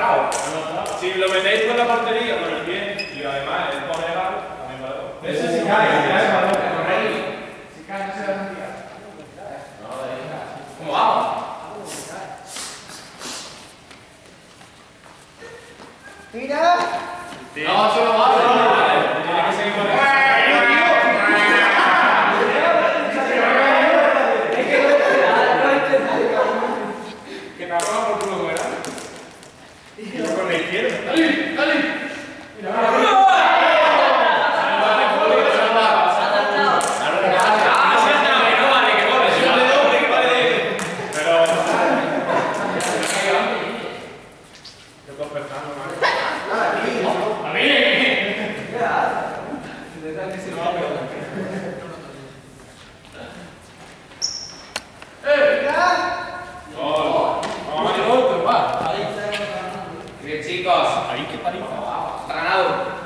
marcado. Si lo metéis con la portería, con el pie, y además el pone el aro, también vale todo. Eso si cae, el balón, si cae, no se va a tirar. ¿Cómo vamos? ¡Tira! No, solo va. Tiene que seguir con el... Que me arroba por culo, ¿verdad? Y yo con la izquierda. ¡Dale! ¡Dale! Mira, chicos, ahí qué paliza. está ganado.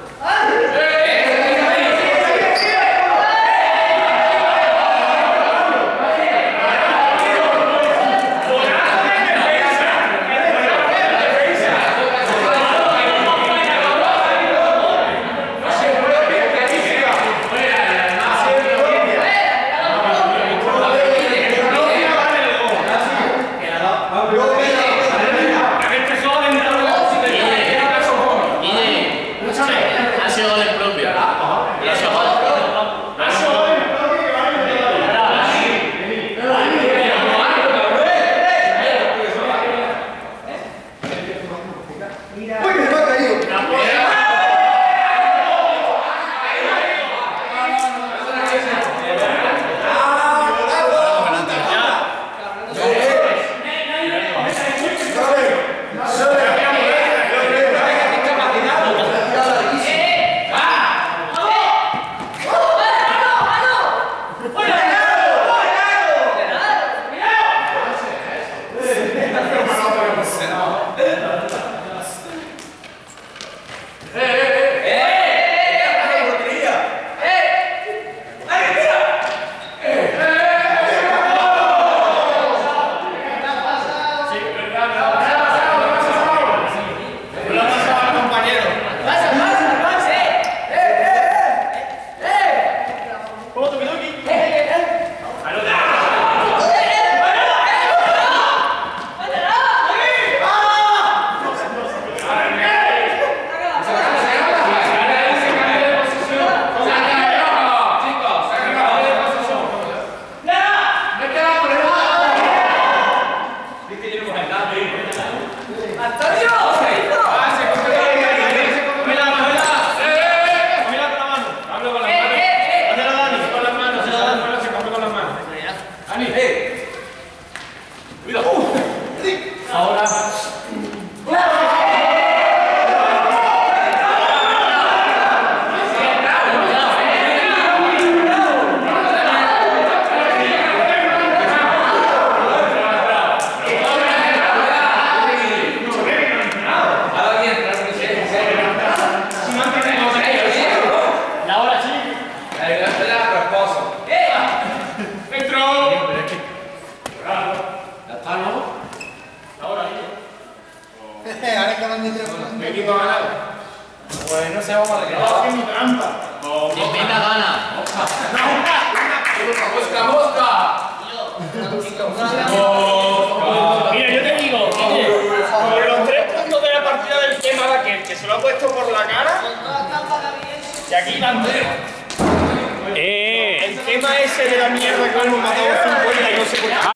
¿Qué equipo ha ganado? Pues no sé, vamos a reclamar. ¡Es mi trampa! ¡Tremenda gana! ¡Mosca, mosca! Mira, yo te digo, por los 3 puntos de la partida del tema de aquel que se lo ha puesto por la cara, y aquí van 3. El tema ese de la mierda que hemos matado 50 y no sé por qué.